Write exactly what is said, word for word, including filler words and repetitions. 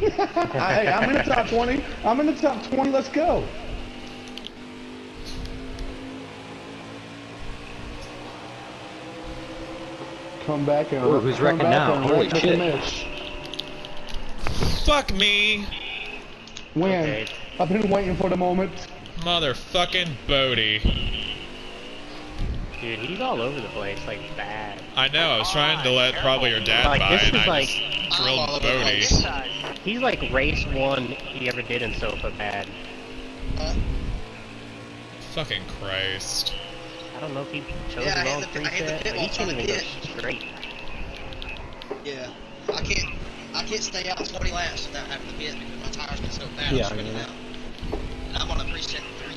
Hey, I'm in the top twenty. I'm in the top twenty. Let's go. Come back and Ooh, who's come wrecking back now? and Holy wreck shit. miss. Fuck me! Win. Okay. I've been waiting for the moment. Motherfucking Bodie. Dude, he's all over the place, like bad. I know, I was trying to let probably your dad Like, buy this and is I like- just I'm all drilled over the Bodie. place. He's like race one he ever did in Sofa bad. Uh, Fucking Christ. I don't know if he chose Yeah, I the wrong hit the- I hit the preset, pit but he boss can't on the even go pit. straight. yeah. I can't I can't stay out twenty laps without having to pit because my tires get so bad Yeah, I'm spinning yeah. out. And I'm on a preset three.